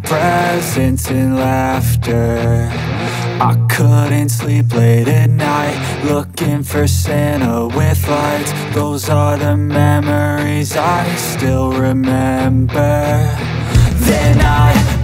presents and laughter. I couldn't sleep late at night, looking for Santa with lights. Those are the memories I still remember. Then I